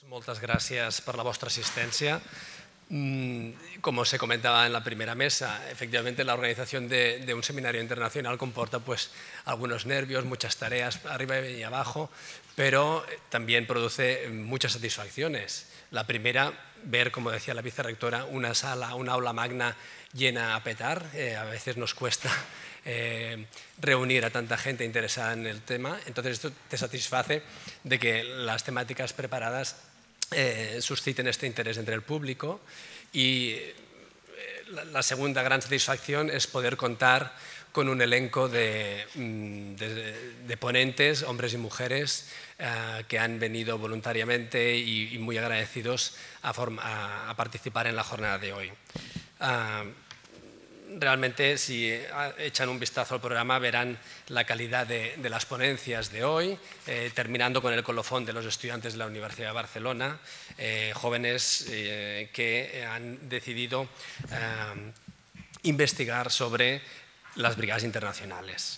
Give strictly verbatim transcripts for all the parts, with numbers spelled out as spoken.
Moltes gràcies per la vostra assistència. Como se comentaba en la primera mesa, efectivamente la organización de, de un seminario internacional comporta pues, algunos nervios, muchas tareas arriba y abajo, pero también produce muchas satisfacciones. La primera, ver, como decía la vicerrectora, una sala, una aula magna llena a petar. Eh, a veces nos cuesta eh, reunir a tanta gente interesada en el tema. Entonces esto te satisface de que las temáticas preparadas Eh, susciten este interés entre el público, y la segunda gran satisfacción es poder contar con un elenco de, de, de ponentes, hombres y mujeres, eh, que han venido voluntariamente y, y muy agradecidos a, forma, a participar en la jornada de hoy. Uh, Realmente, si echan un vistazo al programa, verán la calidad de, de las ponencias de hoy, eh, terminando con el colofón de los estudiantes de la Universidad de Barcelona, eh, jóvenes eh, que han decidido eh, investigar sobre las brigadas internacionales.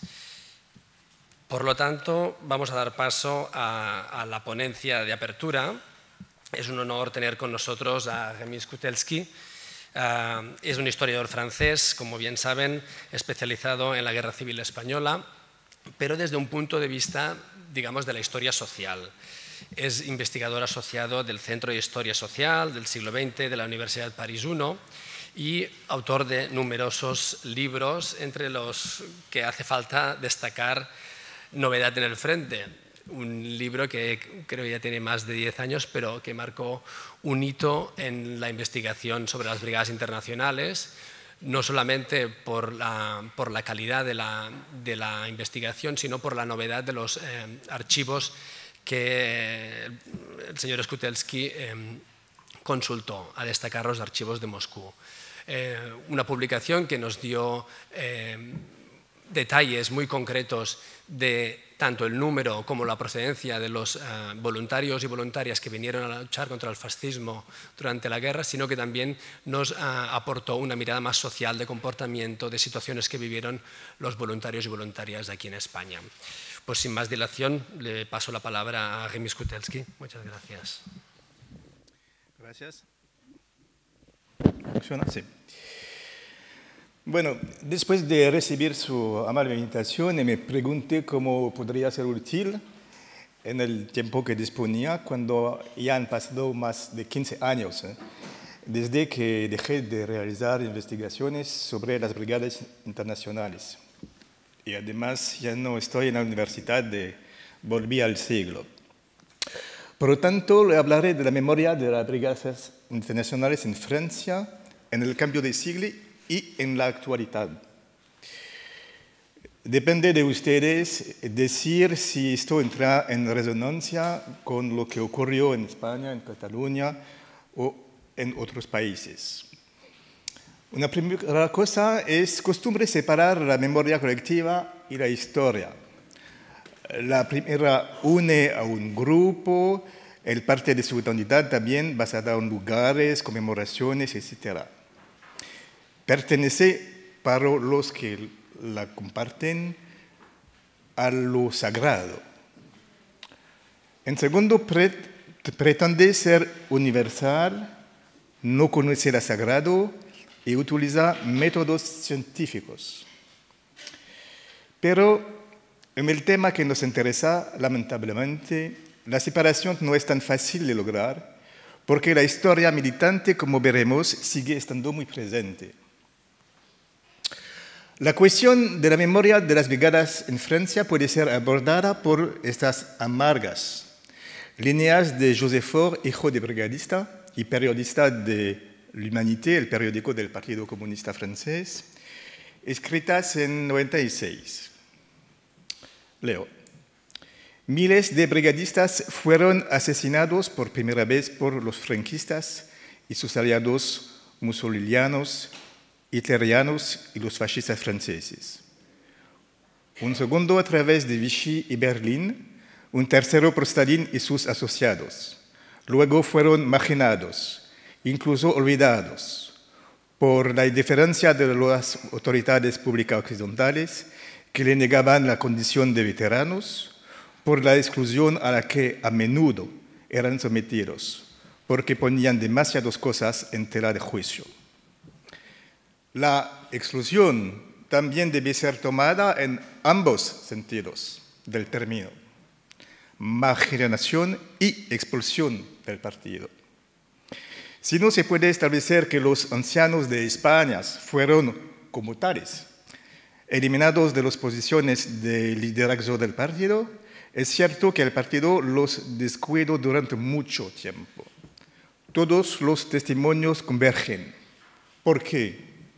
Por lo tanto, vamos a dar paso a, a la ponencia de apertura. Es un honor tener con nosotros a Rémy Skutelsky. Uh, es un historiador francés, como bien saben, especializado en la Guerra Civil Española, pero desde un punto de vista, digamos, de la historia social. Es investigador asociado del Centro de Historia Social del siglo veinte de la Universidad París uno y autor de numerosos libros, entre los que hace falta destacar Novedad en el Frente, un libro que creo ya tiene más de diez años, pero que marcó un hito en la investigación sobre las brigadas internacionales, no solamente por la, por la calidad de la, de la investigación, sino por la novedad de los eh, archivos que el señor Skutelsky eh, consultó, a destacar los archivos de Moscú. Eh, una publicación que nos dio eh, detalles muy concretos de tanto el número como la procedencia de los uh, voluntarios y voluntarias que vinieron a luchar contra el fascismo durante la guerra, sino que también nos uh, aportó una mirada más social de comportamiento, de situaciones que vivieron los voluntarios y voluntarias aquí en España. Pues sin más dilación, le paso la palabra a Rémy Skutelsky. Muchas gracias. Gracias. ¿Funciona? Sí. Bueno, después de recibir su amable invitación, me pregunté cómo podría ser útil en el tiempo que disponía, cuando ya han pasado más de quince años ¿eh? desde que dejé de realizar investigaciones sobre las brigadas internacionales. Y además ya no estoy en la universidad, de, volví al siglo. Por lo tanto, le hablaré de la memoria de las brigadas internacionales en Francia, en el cambio de siglo y en la actualidad. Depende de ustedes decir si esto entra en resonancia con lo que ocurrió en España, en Cataluña o en otros países. Una primera cosa es costumbre separar la memoria colectiva y la historia. La primera une a un grupo, el parte de su identidad también basada en lugares, conmemoraciones, etcétera. Pertenece para los que la comparten a lo sagrado. En segundo, pretende ser universal, no conoce lo sagrado y utiliza métodos científicos. Pero en el tema que nos interesa, lamentablemente, la separación no es tan fácil de lograr, porque la historia militante, como veremos, sigue estando muy presente. La cuestión de la memoria de las brigadas en Francia puede ser abordada por estas amargas líneas de Joseph Faure, hijo de brigadista y periodista de L'Humanité, el periódico del Partido Comunista Francés, escritas en noventa y seis. Leo. Miles de brigadistas fueron asesinados por primera vez por los franquistas y sus aliados mussolinianos, hitlerianos y los fascistas franceses. Un segundo a través de Vichy y Berlín, un tercero por Stalin y sus asociados. Luego fueron marginados, incluso olvidados, por la indiferencia de las autoridades públicas occidentales que le negaban la condición de veteranos, por la exclusión a la que a menudo eran sometidos, porque ponían demasiadas cosas en tela de juicio. La exclusión también debe ser tomada en ambos sentidos del término, marginación y expulsión del partido. Si no se puede establecer que los ancianos de España fueron, como tales, eliminados de las posiciones de liderazgo del partido, es cierto que el partido los descuidó durante mucho tiempo. Todos los testimonios convergen. ¿Por qué?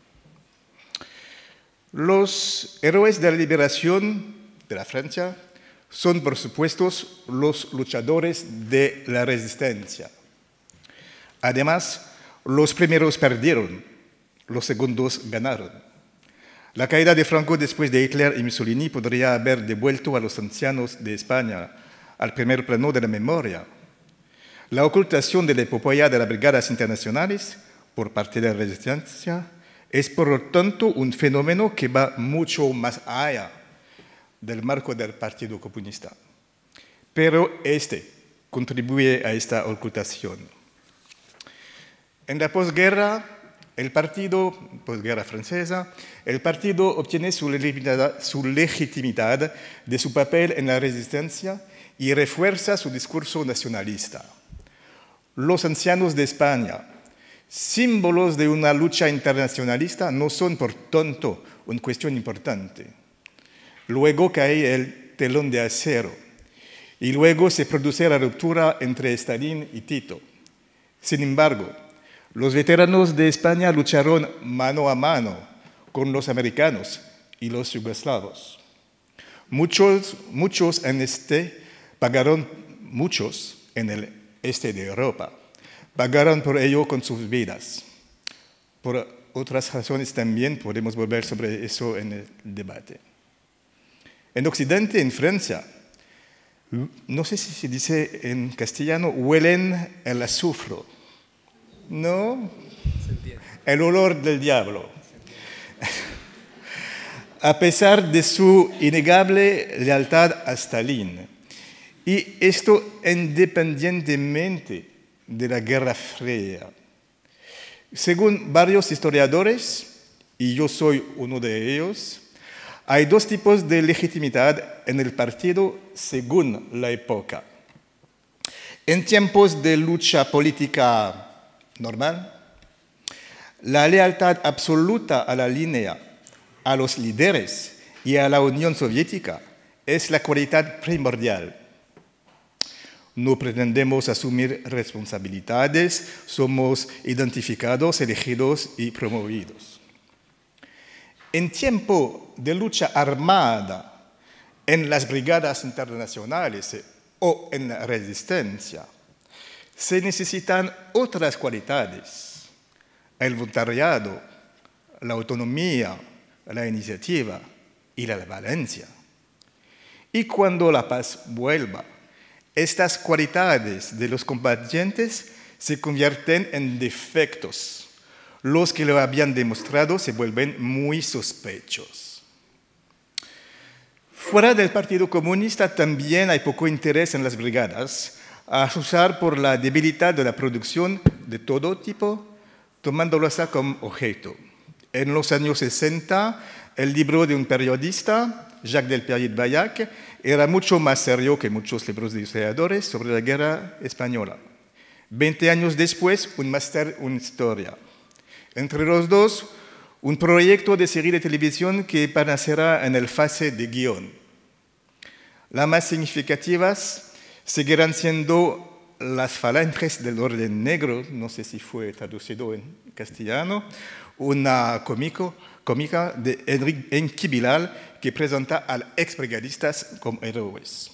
Los héroes de la liberación de la Francia son, por supuesto, los luchadores de la resistencia. Además, los primeros perdieron, los segundos ganaron. La caída de Franco después de Hitler y Mussolini podría haber devuelto a los ancianos de España al primer plano de la memoria. La ocultación de la epopeya de las brigadas internacionales por parte de la resistencia es, por lo tanto, un fenómeno que va mucho más allá del marco del Partido Comunista. Pero este contribuye a esta ocultación. En la posguerra, el partido, posguerra francesa, el partido obtiene su legitimidad, su legitimidad de su papel en la resistencia y refuerza su discurso nacionalista. Los ancianos de España, símbolos de una lucha internacionalista, no son, por tanto, una cuestión importante. Luego cae el telón de acero y luego se produce la ruptura entre Stalin y Tito. Sin embargo, los veteranos de España lucharon mano a mano con los americanos y los yugoslavos. Muchos, muchos en este pagaron, muchos en el este de Europa, pagaron por ello con sus vidas. Por otras razones también podemos volver sobre eso en el debate. En Occidente, en Francia, no sé si se dice en castellano, huelen el azufre. No, el olor del diablo. A pesar de su innegable lealtad a Stalin, y esto independientemente de la Guerra Fría. Según varios historiadores, y yo soy uno de ellos, hay dos tipos de legitimidad en el partido según la época. En tiempos de lucha política normal, la lealtad absoluta a la línea, a los líderes y a la Unión Soviética es la cualidad primordial. No pretendemos asumir responsabilidades, somos identificados, elegidos y promovidos. En tiempo de lucha armada, en las brigadas internacionales o en la resistencia, se necesitan otras cualidades: el voluntariado, la autonomía, la iniciativa y la valencia. Y cuando la paz vuelva, estas cualidades de los combatientes se convierten en defectos. Los que lo habían demostrado se vuelven muy sospechosos. Fuera del Partido Comunista también hay poco interés en las brigadas, a juzgar por la debilidad de la producción de todo tipo, tomándolas como objeto. En los años sesenta, el libro de un periodista, Jacques Delpierre-Baillac, era mucho más serio que muchos libros de historiadores sobre la guerra española. Veinte años después, un máster en historia. Entre los dos, un proyecto de serie de televisión que aparecerá en el fase de guión. Las más significativas seguirán siendo Las falanges del orden negro, no sé si fue traducido en castellano, una cómico, cómica de Enki Bilal que presenta a ex-brigadistas como héroes.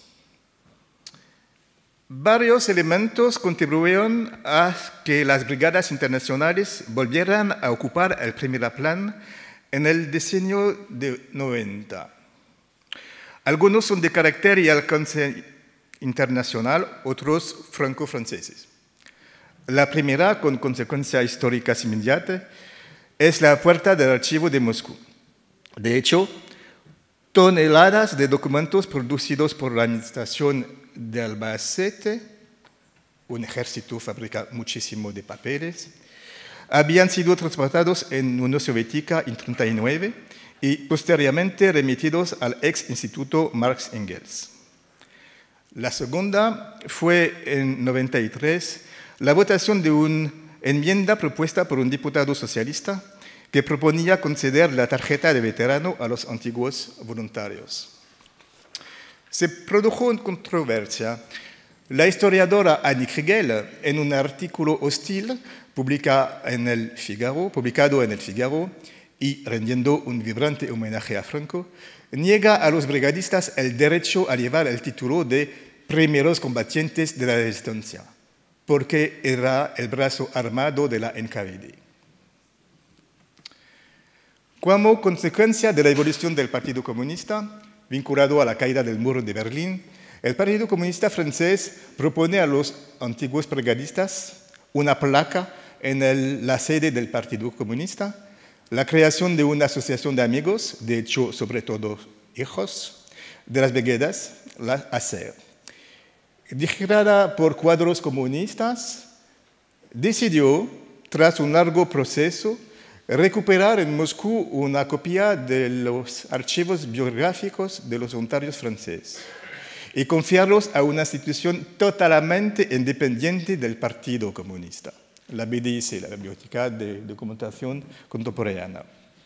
Varios elementos contribuyeron a que las brigadas internacionales volvieran a ocupar el primer plano en el decenio de noventa. Algunos son de carácter y alcance internacional, otros franco-franceses. La primera, con consecuencias históricas inmediatas, es la puerta del archivo de Moscú. De hecho, toneladas de documentos producidos por la administración de Albacete un ejército fabrica muchísimo de papeles, habían sido transportados en Unión Soviética en treinta y nueve y posteriormente remitidos al ex Instituto Marx Engels. La segunda fue en noventa y tres la votación de una enmienda propuesta por un diputado socialista que proponía conceder la tarjeta de veterano a los antiguos voluntarios. Se produjo una controversia. La historiadora Annie Kriegel, en un artículo hostil publica en el Figaro, publicado en el Figaro y rendiendo un vibrante homenaje a Franco, niega a los brigadistas el derecho a llevar el título de primeros combatientes de la resistencia, porque era el brazo armado de la N K V D. Como consecuencia de la evolución del Partido Comunista, vinculado a la caída del muro de Berlín, el Partido Comunista francés propone a los antiguos brigadistas una placa en el, la sede del Partido Comunista, la creación de una asociación de amigos, de hecho, sobre todo hijos, de las brigadas, la A C E R. Dirigida por cuadros comunistas, decidió, tras un largo proceso, recuperar en Moscú una copia de los archivos biográficos de los voluntarios franceses y confiarlos a una institución totalmente independiente del Partido Comunista, la B D I C, la Biblioteca de Documentación Contemporánea.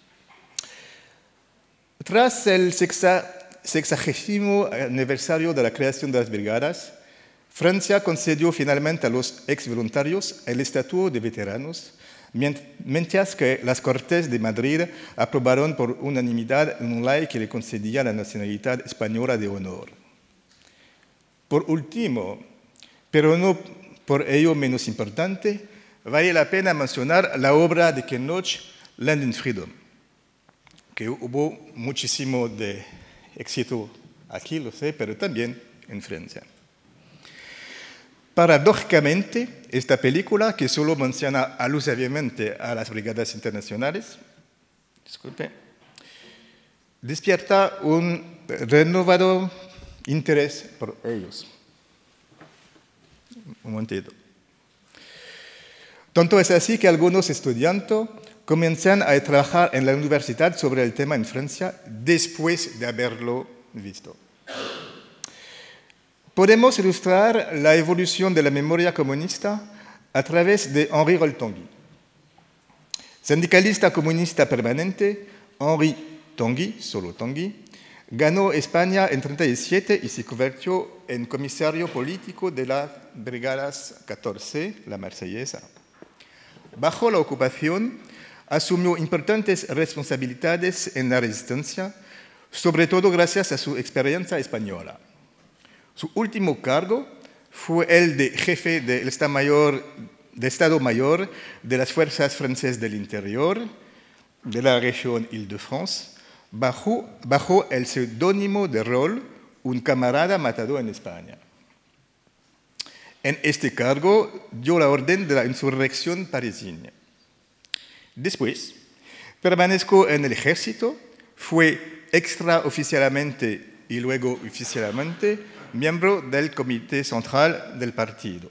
Tras el sexagésimo aniversario de la creación de las brigadas, Francia concedió finalmente a los ex voluntarios el estatuto de veteranos, mientras que las Cortes de Madrid aprobaron por unanimidad una ley que le concedía la nacionalidad española de honor. Por último, pero no por ello menos importante, vale la pena mencionar la obra de Ken Loach, Land and Freedom, que hubo muchísimo de éxito aquí, lo sé, pero también en Francia. Paradójicamente, esta película, que solo menciona alusivamente a las brigadas internacionales, disculpe, despierta un renovado interés por ellos. Un momentito. Tanto es así que algunos estudiantes comienzan a trabajar en la universidad sobre el tema en Francia después de haberlo visto. Podemos ilustrar la evolución de la memoria comunista a través de Henri Rol-Tanguy. Sindicalista comunista permanente, Henri Tanguy, solo Tanguy, ganó España en treinta y siete y se convirtió en comisario político de las Brigadas catorce, la marsellesa. Bajo la ocupación, asumió importantes responsabilidades en la resistencia, sobre todo gracias a su experiencia española. Su último cargo fue el de jefe del Estado Mayor, de Estado Mayor de las Fuerzas Francesas del Interior de la región Île-de-France, bajo, bajo el seudónimo de Roll, un camarada matado en España. En este cargo dio la orden de la insurrección parisina. Después, permanezco en el ejército, fue extraoficialmente y luego oficialmente miembro del Comité Central del partido.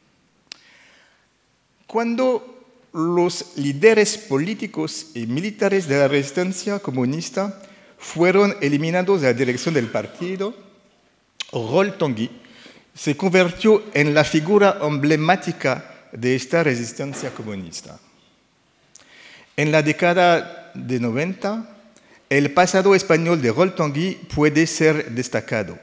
Cuando los líderes políticos y militares de la resistencia comunista fueron eliminados de la dirección del partido, Rol-Tanguy se convirtió en la figura emblemática de esta resistencia comunista. En la década de noventa, el pasado español de Rol-Tanguy puede ser destacado.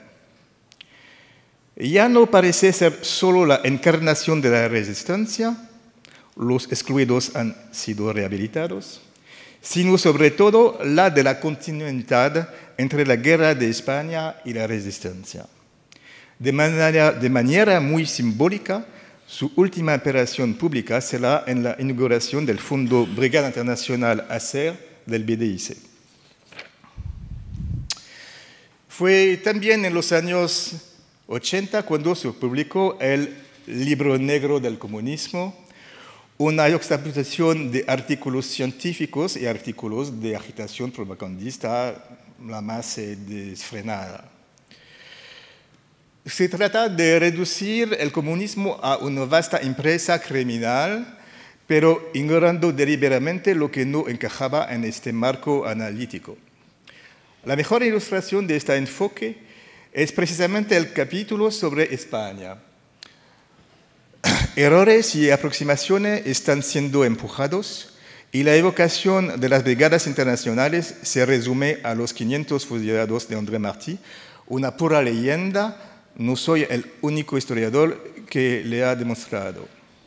Ya no parece ser solo la encarnación de la resistencia, los excluidos han sido rehabilitados, sino sobre todo la de la continuidad entre la guerra de España y la resistencia. De manera, de manera muy simbólica, su última operación pública será en la inauguración del Fondo Brigada Internacional A C E R del B D I C. Fue también en los años ochenta cuando se publicó el Libro Negro del Comunismo, una juxtaposición de artículos científicos y artículos de agitación propagandista la más desenfrenada. Se trata de reducir el comunismo a una vasta empresa criminal, pero ignorando deliberadamente lo que no encajaba en este marco analítico. La mejor ilustración de este enfoque es precisamente el capítulo sobre España. Errores y aproximaciones están siendo empujados y la evocación de las brigadas internacionales se resume a los quinientos fusilados de André Martí, una pura leyenda. No soy el único historiador que le ha demostrado.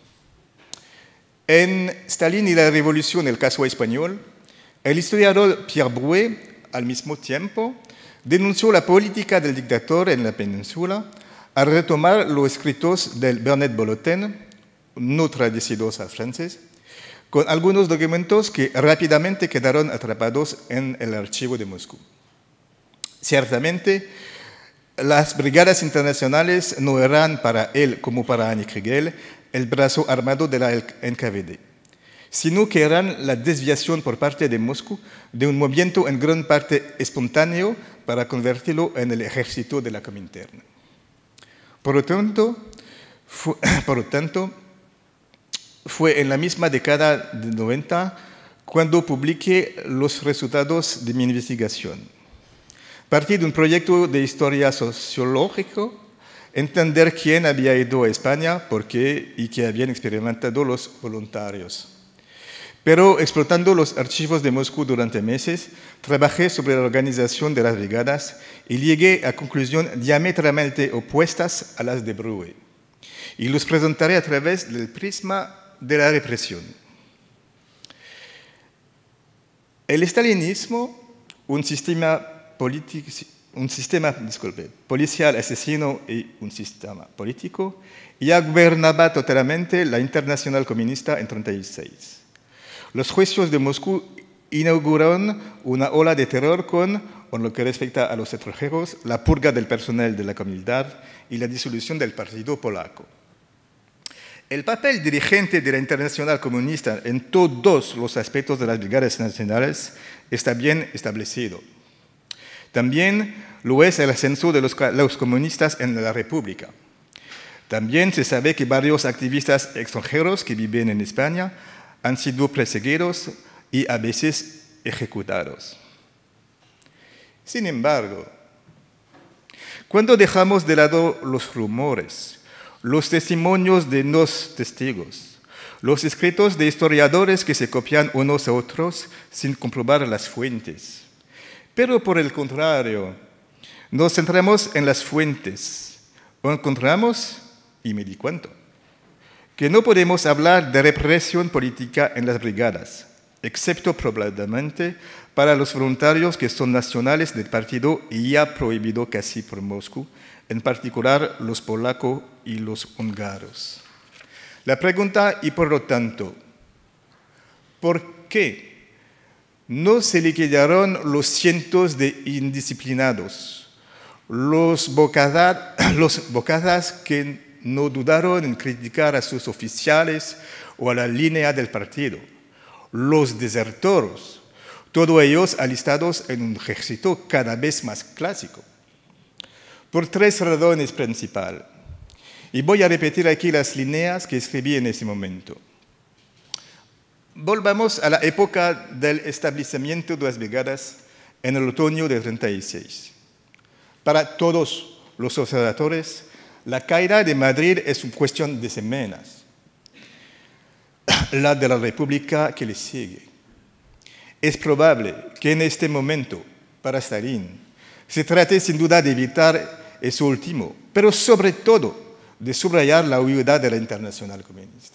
En Stalin y la Revolución, el caso español, el historiador Pierre Brouet, al mismo tiempo, denunció la política del dictador en la península al retomar los escritos del Bernet Bolotin, no traducidos al francés, con algunos documentos que rápidamente quedaron atrapados en el archivo de Moscú. Ciertamente, las brigadas internacionales no eran para él, como para Annie Kriegel, el brazo armado de la N K V D, sino que eran la desviación por parte de Moscú de un movimiento en gran parte espontáneo para convertirlo en el ejército de la Comintern. Por lo tanto, fue, por lo tanto, fue en la misma década de noventa cuando publiqué los resultados de mi investigación. Partí de un proyecto de historia sociológico, entender quién había ido a España, por qué y qué habían experimentado los voluntarios. Pero explotando los archivos de Moscú durante meses, trabajé sobre la organización de las brigadas y llegué a conclusiones diametralmente opuestas a las de Brouet. Y los presentaré a través del prisma de la represión. El estalinismo, un sistema político, un sistema disculpe, policial asesino y un sistema político, ya gobernaba totalmente la Internacional Comunista en treinta y seis. Los juicios de Moscú inauguraron una ola de terror con, en lo que respecta a los extranjeros, la purga del personal de la comunidad y la disolución del Partido Polaco. El papel dirigente de la Internacional Comunista en todos los aspectos de las brigadas nacionales está bien establecido. También lo es el ascenso de los, los comunistas en la República. También se sabe que varios activistas extranjeros que viven en España han sido perseguidos y a veces ejecutados. Sin embargo, cuando dejamos de lado los rumores, los testimonios de los testigos, los escritos de historiadores que se copian unos a otros sin comprobar las fuentes, pero por el contrario, nos centramos en las fuentes, encontramos, y me di cuenta, que no podemos hablar de represión política en las brigadas, excepto probablemente para los voluntarios que son nacionales del partido y ya prohibido casi por Moscú, en particular los polacos y los húngaros. La pregunta, y por lo tanto, ¿por qué no se liquidaron los cientos de indisciplinados, los bocadas, los bocadas que no dudaron en criticar a sus oficiales o a la línea del partido, los desertores, todos ellos alistados en un ejército cada vez más clásico? Por tres razones principales. Y voy a repetir aquí las líneas que escribí en ese momento. Volvamos a la época del establecimiento de las brigadas en el otoño de treinta y seis. Para todos los observadores, la caída de Madrid es una cuestión de semanas. La de la República que le sigue. Es probable que en este momento, para Stalin, se trate sin duda de evitar eso último, pero sobre todo de subrayar la huida de la Internacional Comunista.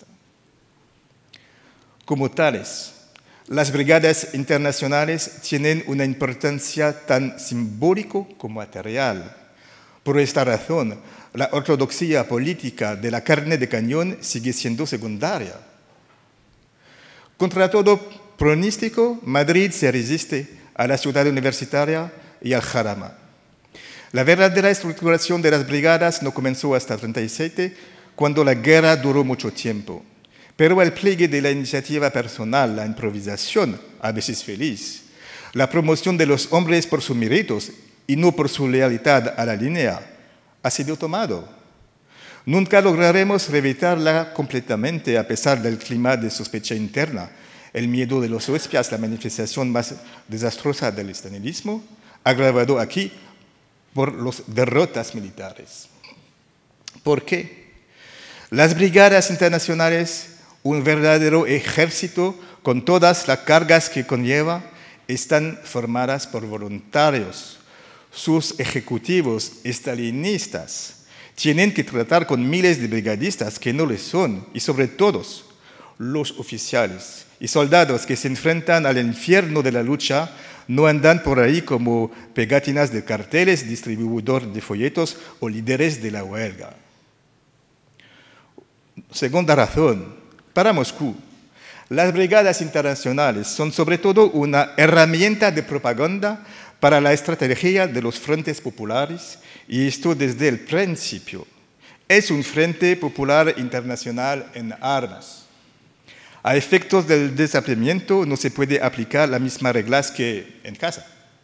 Como tales, las brigadas internacionales tienen una importancia tan simbólica como material. Por esta razón, la ortodoxia política de la carne de cañón sigue siendo secundaria. Contra todo pronóstico, Madrid se resiste a la ciudad universitaria y al Jarama. La verdadera estructuración de las brigadas no comenzó hasta treinta y siete, cuando la guerra duró mucho tiempo. Pero el pliegue de la iniciativa personal, la improvisación, a veces feliz, la promoción de los hombres por sus méritos y no por su lealtad a la línea, ha sido tomado. Nunca lograremos reventarla completamente a pesar del clima de sospecha interna, el miedo de los espías, la manifestación más desastrosa del estalinismo, agravado aquí por las derrotas militares. ¿Por qué? Las brigadas internacionales, un verdadero ejército con todas las cargas que conlleva, están formadas por voluntarios. Sus ejecutivos estalinistas tienen que tratar con miles de brigadistas que no les son, y sobre todo los oficiales y soldados que se enfrentan al infierno de la lucha no andan por ahí como pegatinas de carteles, distribuidores de folletos o líderes de la huelga. Segunda razón, para Moscú, las brigadas internacionales son sobre todo una herramienta de propaganda para la estrategia de los frentes populares, y esto desde el principio. Es un frente popular internacional en armas. A efectos del desafiamiento no se puede aplicar las mismas reglas que en casa.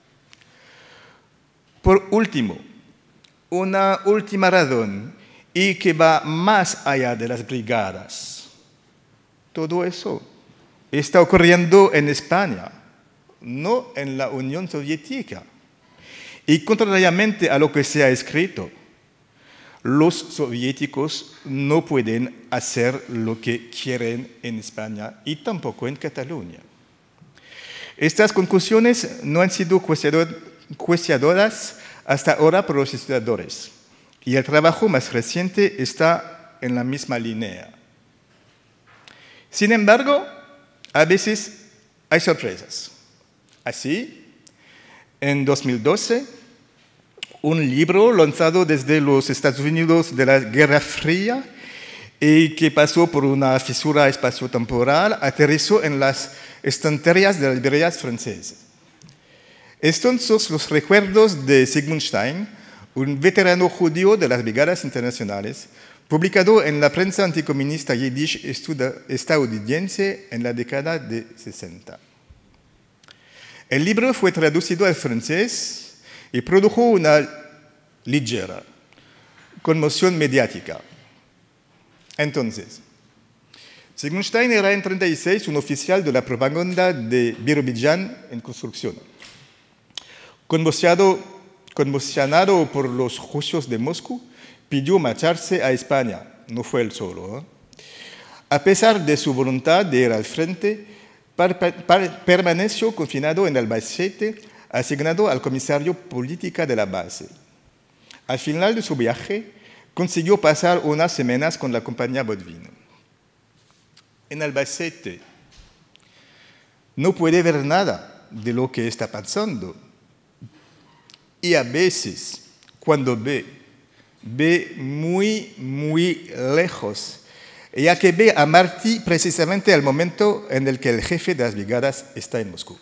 Por último, una última razón, y que va más allá de las brigadas. Todo eso está ocurriendo en España, no en la Unión Soviética. Y contrariamente a lo que se ha escrito, los soviéticos no pueden hacer lo que quieren en España y tampoco en Cataluña. Estas conclusiones no han sido cuestionadas hasta ahora por los historiadores, y el trabajo más reciente está en la misma línea. Sin embargo, a veces hay sorpresas. Así, en dos mil doce, un libro lanzado desde los Estados Unidos de la Guerra Fría y que pasó por una fisura espaciotemporal, aterrizó en las estanterías de las librerías francesas. Estos son los recuerdos de Sigmund Stein, un veterano judío de las brigadas internacionales, publicado en la prensa anticomunista yiddish estadounidense en la década de sesenta. El libro fue traducido al francés y produjo una ligera conmoción mediática. Entonces, Sigmund Stein era en treinta y seis un oficial de la propaganda de Birobidjan en construcción. Conmocionado, conmocionado por los juicios de Moscú, pidió marcharse a España. No fue él solo, ¿eh? A pesar de su voluntad de ir al frente, Par, par, permaneció confinado en Albacete, asignado al comisario política de la base. Al final de su viaje, consiguió pasar unas semanas con la compañía Bodvin. En Albacete no puede ver nada de lo que está pasando. Y a veces, cuando ve, ve muy, muy lejos, ya que ve a Martí precisamente al momento en el que el jefe de las brigadas está en Moscú.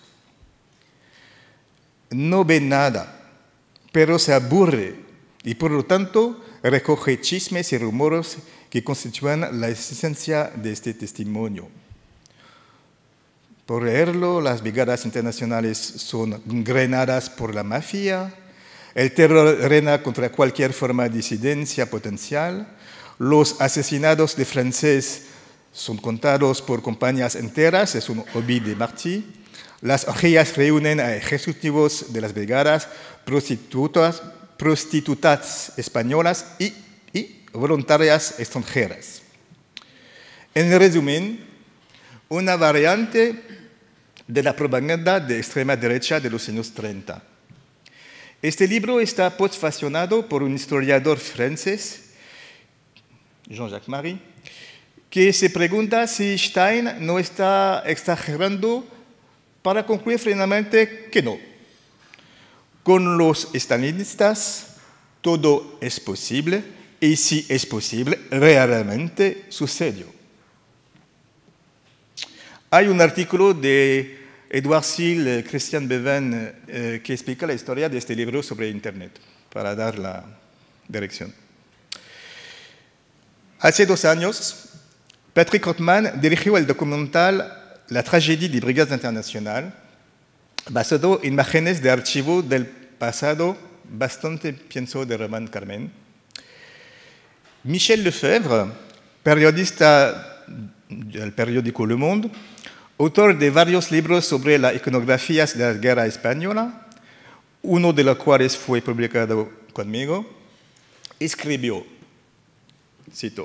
No ve nada, pero se aburre y por lo tanto recoge chismes y rumores que constituyen la esencia de este testimonio. Por leerlo, las brigadas internacionales son grenadas por la mafia, el terror reina contra cualquier forma de disidencia potencial. Los asesinados de francés son contados por compañías enteras, es un hobby de Martí. Las orgías reúnen a ejecutivos de las brigadas, prostitutas, prostitutas españolas y, y voluntarias extranjeras. En resumen, una variante de la propaganda de extrema derecha de los años treinta. Este libro está postfacionado por un historiador francés, Jean-Jacques Marie, que se pregunta si Stein no está exagerando para concluir finalmente que no. Con los estalinistas todo es posible y si es posible, realmente sucedió. Hay un artículo de Edouard Sill y Christian Beven eh, que explica la historia de este libro sobre Internet, para dar la dirección. Hace dos años, Patrick Rothman dirigió el documental La tragedia de Brigadas Internacional, basado en imágenes de archivo del pasado bastante, pienso, de Román Carmen, Michel Lefebvre, periodista del periódico Le Monde, autor de varios libros sobre las iconografías de la guerra española, uno de los cuales fue publicado conmigo, escribió, cito,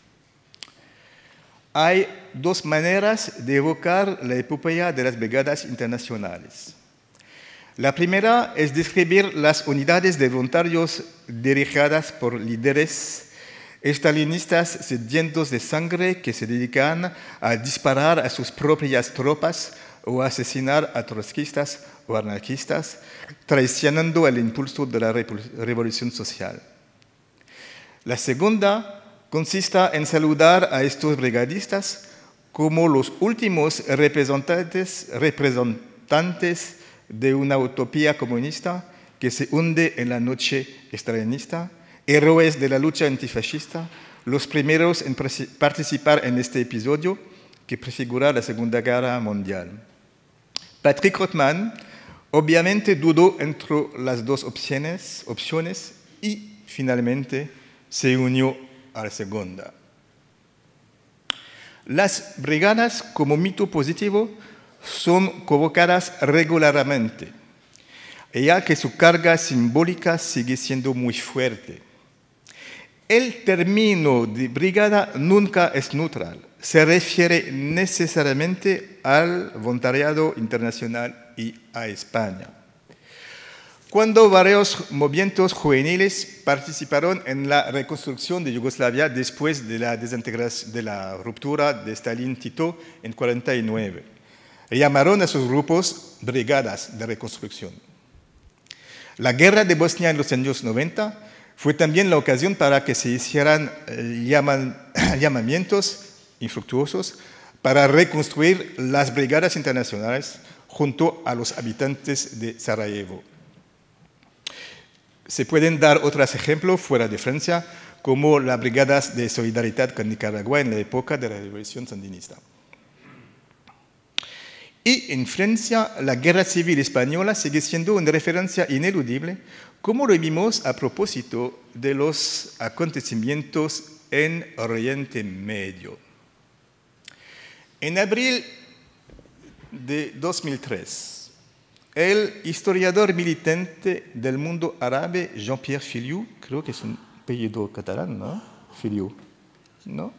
hay dos maneras de evocar la epopeya de las brigadas internacionales. La primera es describir las unidades de voluntarios dirigidas por líderes estalinistas sedientos de sangre que se dedican a disparar a sus propias tropas o a asesinar a trotskistas o anarquistas, traicionando el impulso de la revolución social. La segunda consiste en saludar a estos brigadistas como los últimos representantes, representantes de una utopía comunista que se hunde en la noche estalinista, héroes de la lucha antifascista, los primeros en participar en este episodio que prefigura la Segunda Guerra Mundial. Patrick Rothman obviamente dudó entre las dos opciones, opciones y finalmente se unió a la segunda. Las brigadas como mito positivo son convocadas regularmente, ya que su carga simbólica sigue siendo muy fuerte. El término de brigada nunca es neutral, se refiere necesariamente al voluntariado internacional y a España. Cuando varios movimientos juveniles participaron en la reconstrucción de Yugoslavia después de la desintegración, de la ruptura de Stalin-Tito en cuarenta y nueve, llamaron a sus grupos brigadas de reconstrucción. La guerra de Bosnia en los años noventa fue también la ocasión para que se hicieran llaman, llamamientos infructuosos para reconstruir las brigadas internacionales junto a los habitantes de Sarajevo. Se pueden dar otros ejemplos fuera de Francia, como las brigadas de solidaridad con Nicaragua en la época de la Revolución Sandinista. Y en Francia, la guerra civil española sigue siendo una referencia ineludible, como lo vimos a propósito de los acontecimientos en Oriente Medio. En abril de dos mil tres, el historiador militante del mundo árabe Jean-Pierre Filiu, creo que es un apellido catalán, ¿no? Filiu, ¿no?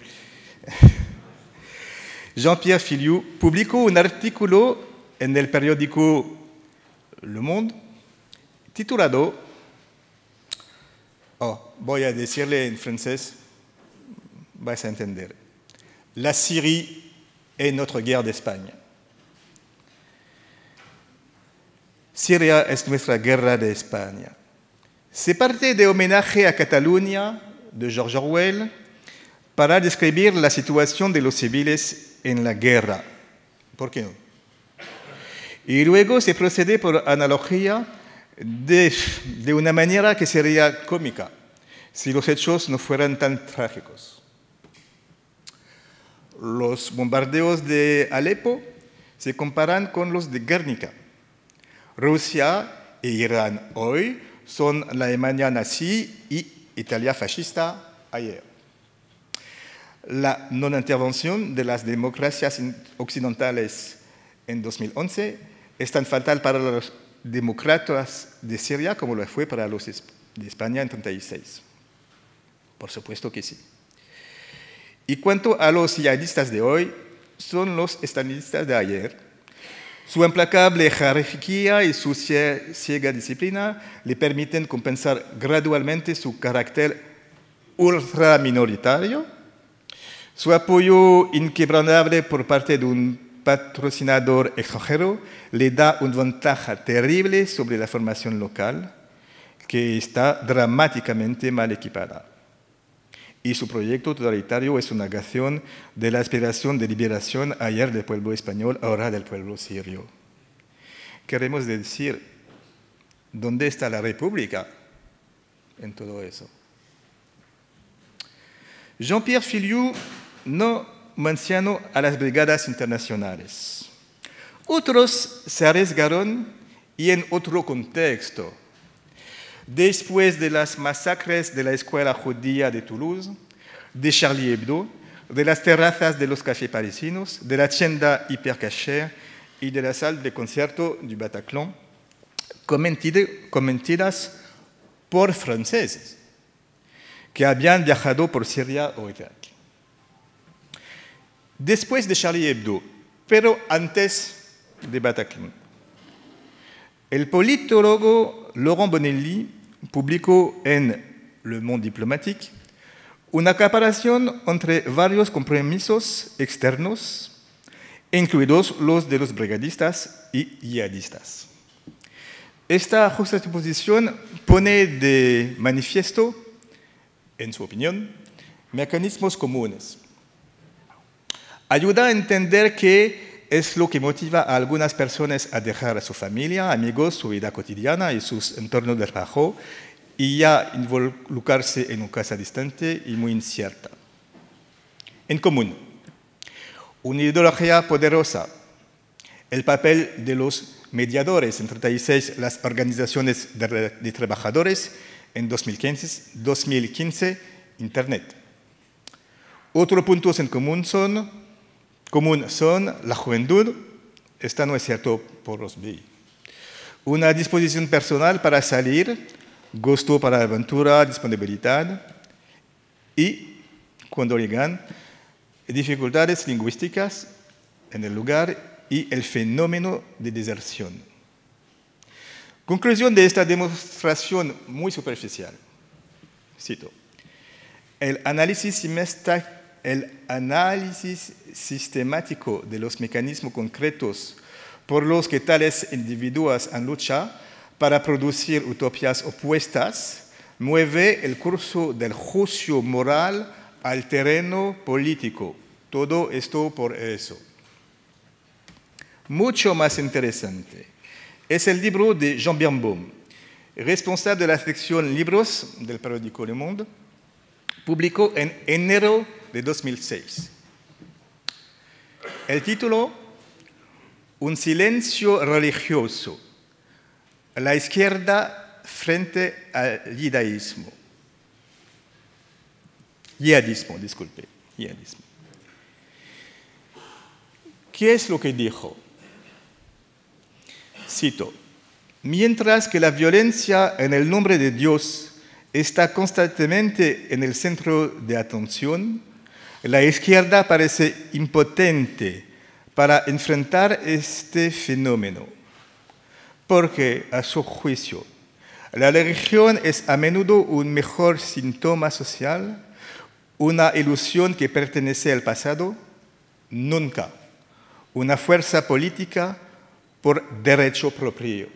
Jean-Pierre Filiu publicó un artículo en el periódico Le Monde titulado, oh, voy a decirle en francés, vais a entender, La Syrie est notre guerre d'Espagne. Siria es nuestra guerra de España. Se parte de homenaje a Cataluña de George Orwell para describir la situación de los civiles en la guerra. ¿Por qué no? Y luego se procede por analogía de, de una manera que sería cómica si los hechos no fueran tan trágicos. Los bombardeos de Alepo se comparan con los de Guernica. Rusia e Irán hoy son la Alemania nazi y Italia fascista ayer. La no intervención de las democracias occidentales en dos mil once es tan fatal para los demócratas de Siria como lo fue para los de España en treinta y seis. Por supuesto que sí. Y cuanto a los yihadistas de hoy, son los estalinistas de ayer. Su implacable jerarquía y su ciega disciplina le permiten compensar gradualmente su carácter ultraminoritario. Su apoyo inquebrantable por parte de un patrocinador extranjero le da una ventaja terrible sobre la formación local, que está dramáticamente mal equipada. Y su proyecto totalitario es una negación de la aspiración de liberación ayer del pueblo español, ahora del pueblo sirio. Queremos decir, ¿dónde está la República en todo eso? Jean-Pierre Filiu no mencionó a las brigadas internacionales. Otros se arriesgaron y en otro contexto. después de las masacres de la escuela judía de Toulouse, de Charlie Hebdo, de las terrazas de los cafés parisinos, de la tienda Hypercacher y de la sala de concierto du Bataclan, cometidas por franceses que habían viajado por Siria o Irak. Después de Charlie Hebdo, pero antes de Bataclan, el politólogo Laurent Bonelli publicó en Le Monde Diplomatique una comparación entre varios compromisos externos, incluidos los de los brigadistas y yihadistas. Esta juxtaposición pone de manifiesto, en su opinión, mecanismos comunes. Ayuda a entender qué es lo que motiva a algunas personas a dejar a su familia, amigos, su vida cotidiana y sus entornos de trabajo y a involucrarse en una casa distante y muy incierta. En común, una ideología poderosa, el papel de los mediadores entre las organizaciones de, de trabajadores en dos mil quince, dos mil quince, Internet. Otros puntos en común son, común son la juventud, esta no es cierto por los B I, una disposición personal para salir, gusto para la aventura, disponibilidad y, cuando llegan, dificultades lingüísticas en el lugar y el fenómeno de deserción. Conclusión de esta demostración muy superficial. Cito. El análisis, el análisis sistemático de los mecanismos concretos por los que tales individuos han luchado para producir utopías opuestas mueve el curso del juicio moral al terreno político. Todo esto por eso. Mucho más interesante es el libro de Jean Birnbaum, responsable de la sección Libros del periódico Le Monde, publicó en enero de dos mil seis. El título, Un silencio religioso, la izquierda frente al yihadismo. Yihadismo, disculpe, yihadismo. ¿Qué es lo que dijo? Cito, mientras que la violencia en el nombre de Dios está constantemente en el centro de atención, la izquierda parece impotente para enfrentar este fenómeno, porque, a su juicio, la religión es a menudo un mejor síntoma social, una ilusión que pertenece al pasado, nunca una fuerza política por derecho propio.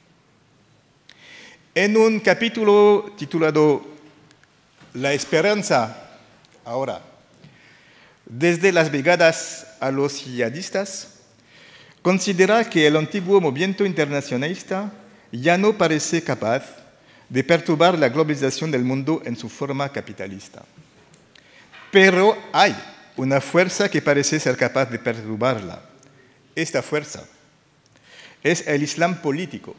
En un capítulo titulado La esperanza ahora, desde las brigadas a los yihadistas, considera que el antiguo movimiento internacionalista ya no parece capaz de perturbar la globalización del mundo en su forma capitalista. Pero hay una fuerza que parece ser capaz de perturbarla. Esta fuerza es el Islam político.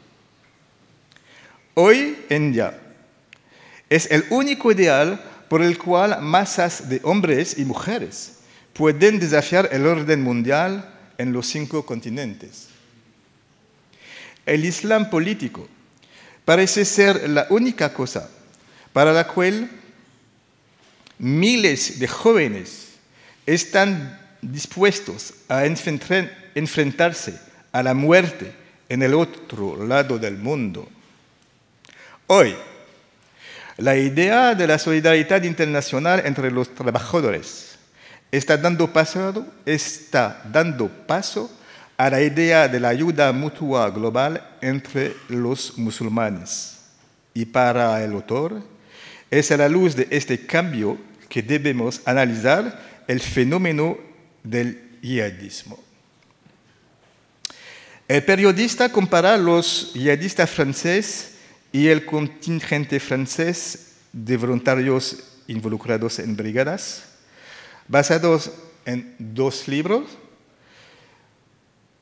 Hoy en día es el único ideal por el cual masas de hombres y mujeres pueden desafiar el orden mundial en los cinco continentes. El Islam político parece ser la única cosa para la cual miles de jóvenes están dispuestos a enfrentarse a la muerte en el otro lado del mundo. Hoy, la idea de la solidaridad internacional entre los trabajadores está dando paso, está dando paso a la idea de la ayuda mutua global entre los musulmanes. Y para el autor, es a la luz de este cambio que debemos analizar el fenómeno del yihadismo. El periodista compara los yihadistas franceses y el contingente francés de voluntarios involucrados en brigadas, basados en dos libros,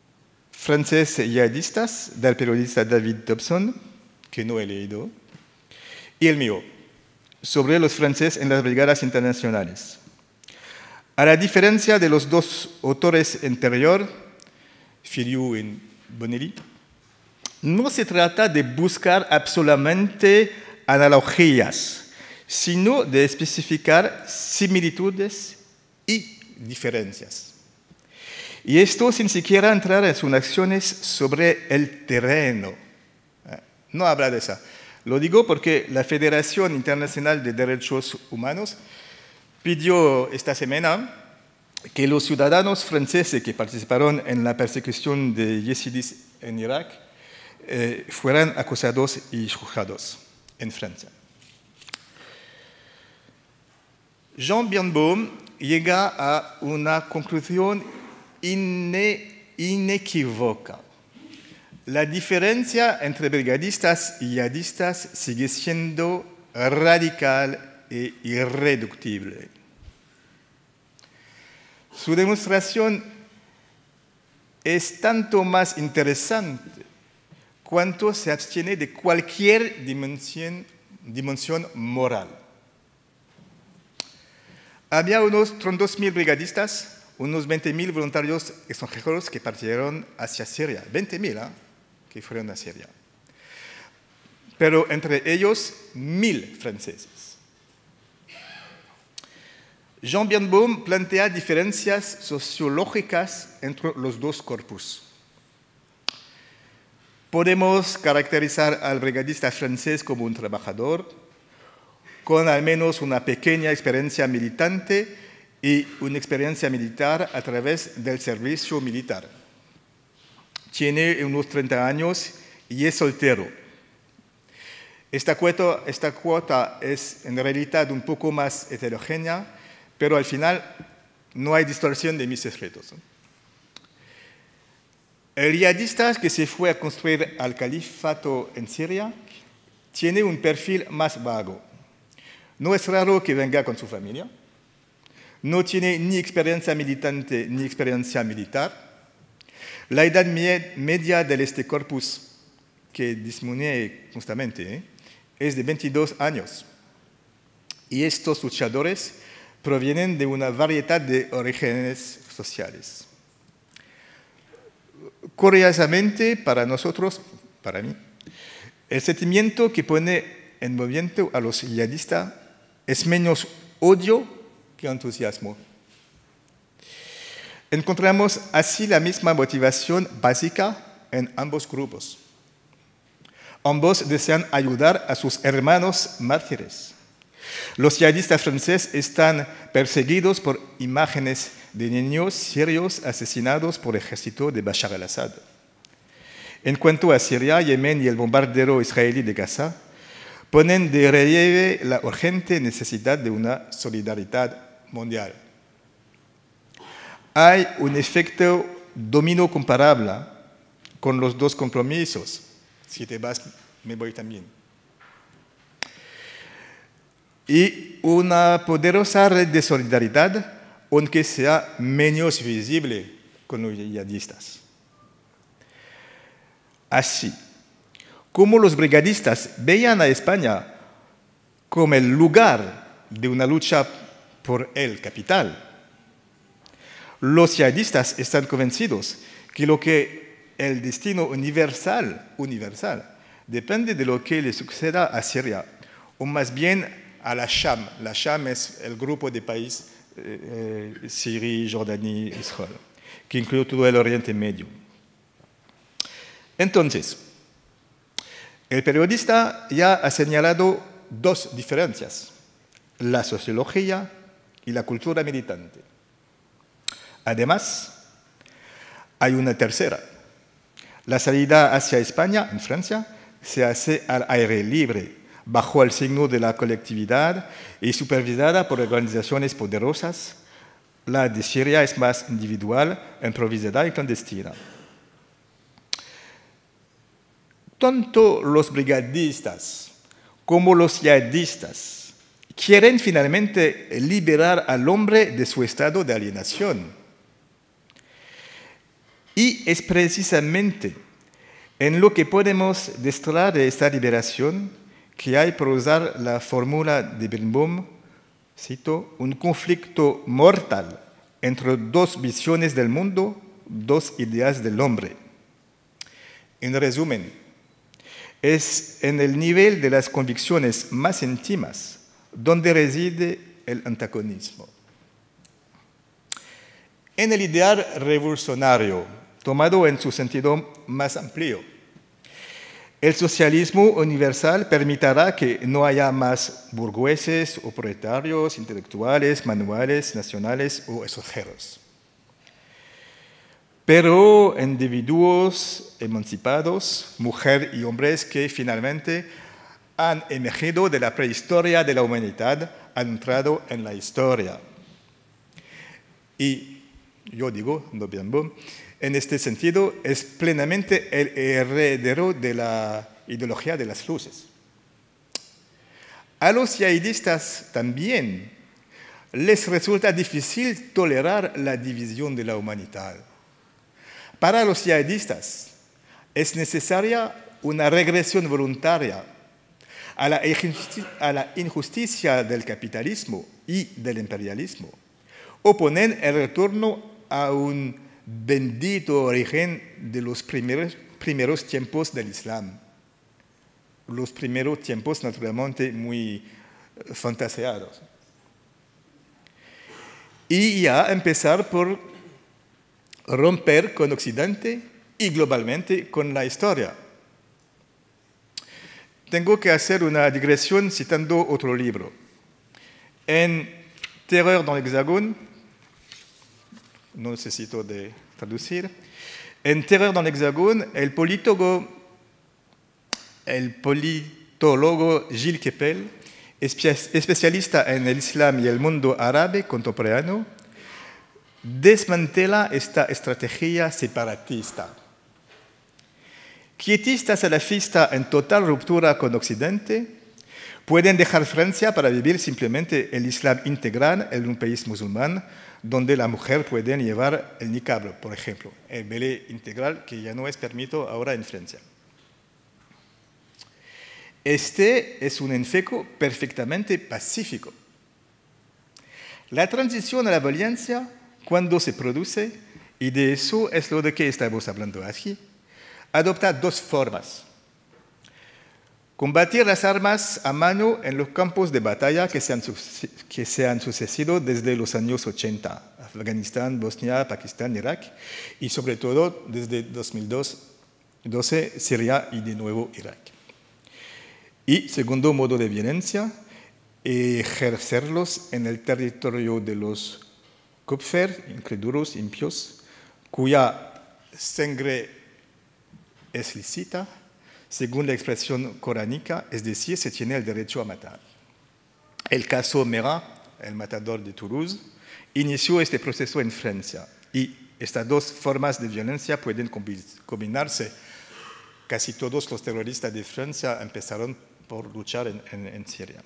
Franceses yihadistas, del periodista David Dobson, que no he leído, y el mío, sobre los franceses en las brigadas internacionales. A la diferencia de los dos autores anteriores, Filiu y Bonelli, no se trata de buscar absolutamente analogías, sino de especificar similitudes y diferencias. Y esto sin siquiera entrar en sus acciones sobre el terreno. No habla de eso. Lo digo porque la Federación Internacional de Derechos Humanos pidió esta semana que los ciudadanos franceses que participaron en la persecución de yezidis en Irak eh, fueran acusados y juzgados en Francia. Jean Birnbaum llega a una conclusión ine, inequívoca. La diferencia entre brigadistas y yihadistas sigue siendo radical e irreductible. Su demostración es tanto más interesante cuanto se abstiene de cualquier dimensión, dimensión moral. Había unos treinta y dos mil brigadistas, unos veinte mil voluntarios extranjeros que partieron hacia Siria. veinte mil ¿eh? que fueron a Siria. Pero entre ellos, mil franceses. Jean Birnbaum plantea diferencias sociológicas entre los dos corpus. Podemos caracterizar al brigadista francés como un trabajador, con al menos una pequeña experiencia militante y una experiencia militar a través del servicio militar. Tiene unos treinta años y es soltero. Esta cuota, esta cuota es en realidad un poco más heterogénea, pero al final no hay distorsión de mis secretos. El yihadista que se fue a construir al califato en Siria tiene un perfil más vago. No es raro que venga con su familia. No tiene ni experiencia militante ni experiencia militar. La edad media de este corpus que disminuye constantemente ¿eh? es de veintidós años. Y estos luchadores provienen de una variedad de orígenes sociales. Curiosamente, para nosotros, para mí, el sentimiento que pone en movimiento a los yihadistas es menos odio que entusiasmo. Encontramos así la misma motivación básica en ambos grupos. Ambos desean ayudar a sus hermanos mártires. Los yihadistas franceses están perseguidos por imágenes de niños sirios asesinados por el ejército de Bashar al-Assad. En cuanto a Siria, Yemen y el bombardeo israelí de Gaza, ponen de relieve la urgente necesidad de una solidaridad mundial. Hay un efecto dominó comparable con los dos compromisos. Si te vas, me voy también. Y una poderosa red de solidaridad, aunque sea menos visible con los yihadistas. Así, como los brigadistas veían a España como el lugar de una lucha por el capital, los yihadistas están convencidos que lo que el destino universal, universal depende de lo que le suceda a Siria, o más bien a la Sham. La Sham es el grupo de países eh, eh, Siria, Jordania, Israel, que incluye todo el Oriente Medio. Entonces, el periodista ya ha señalado dos diferencias, la sociología y la cultura militante. Además, hay una tercera. La salida hacia España, en Francia, se hace al aire libre, bajo el signo de la colectividad y supervisada por organizaciones poderosas. La de Siria es más individual, improvisada y clandestina. Tanto los brigadistas como los yihadistas quieren finalmente liberar al hombre de su estado de alienación. Y es precisamente en lo que podemos destraer de esta liberación que hay por usar la fórmula de Birnbaum, cito, un conflicto mortal entre dos visiones del mundo, dos ideas del hombre. En resumen, es en el nivel de las convicciones más íntimas donde reside el antagonismo. En el ideal revolucionario, tomado en su sentido más amplio, el socialismo universal permitirá que no haya más burgueses o proletarios, intelectuales, manuales, nacionales o extranjeros. Pero individuos emancipados, mujeres y hombres que finalmente han emergido de la prehistoria de la humanidad, han entrado en la historia. Y yo digo, no Birnbaum, en este sentido es plenamente el heredero de la ideología de las luces. A los yihadistas también les resulta difícil tolerar la división de la humanidad. Para los yihadistas es necesaria una regresión voluntaria a la, a la injusticia del capitalismo y del imperialismo, o poner el retorno a un bendito origen de los primeros, primeros tiempos del Islam. Los primeros tiempos, naturalmente, muy fantaseados. Y ya empezar por romper con Occidente y globalmente con la historia. Tengo que hacer una digresión citando otro libro. En Terreur dans l'Hexagone, no necesito de traducir, en Terreur dans l'Hexagone, el politólogo, el politólogo Gilles Kepel, especialista en el Islam y el mundo árabe contemporáneo, desmantela esta estrategia separatista. Quietistas salafistas en total ruptura con Occidente pueden dejar Francia para vivir simplemente el Islam integral en un país musulmán donde la mujer puede llevar el niqab, por ejemplo, el velé integral que ya no es permitido ahora en Francia. Este es un enfoque perfectamente pacífico. La transición a la violencia, cuando se produce, y de eso es lo de que estamos hablando aquí, adopta dos formas. Combatir las armas a mano en los campos de batalla que se han, que se han sucedido desde los años ochenta, Afganistán, Bosnia, Pakistán, Irak, y sobre todo desde dos mil doce, Siria y de nuevo Irak. Y segundo modo de violencia, ejercerlos en el territorio de los Kupfer, incrédulos, impios, cuya sangre es lícita, según la expresión coránica, es decir, se tiene el derecho a matar. El caso Merat, el matador de Toulouse, inició este proceso en Francia y estas dos formas de violencia pueden combinarse. Casi todos los terroristas de Francia empezaron por luchar en, en, en Siria.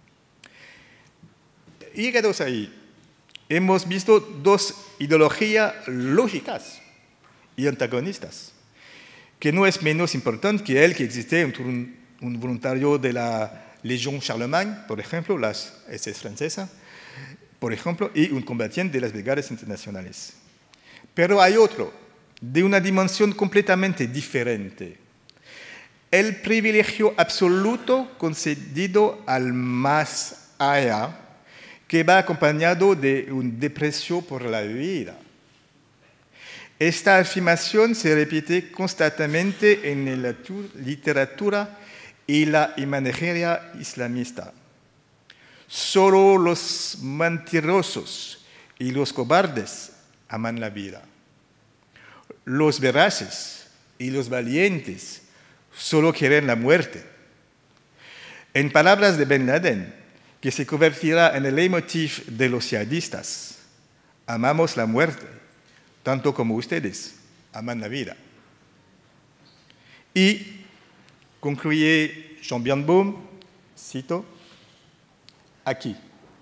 Llegados ahí, hemos visto dos ideologías lógicas y antagonistas, que no es menos importante que el que existe entre un, un voluntario de la Legión Charlemagne, por ejemplo, las S S francesa, por ejemplo, y un combatiente de las brigadas internacionales. Pero hay otro, de una dimensión completamente diferente. El privilegio absoluto concedido al más allá, que va acompañado de un desprecio por la vida. Esta afirmación se repite constantemente en la literatura y la imaginería islamista. Solo los mentirosos y los cobardes aman la vida. Los veraces y los valientes solo quieren la muerte. En palabras de Ben Laden, que se convertirá en el leitmotiv de los yihadistas, amamos la muerte, tanto como ustedes aman la vida. Y concluye Jean Birnbaum, cito, aquí.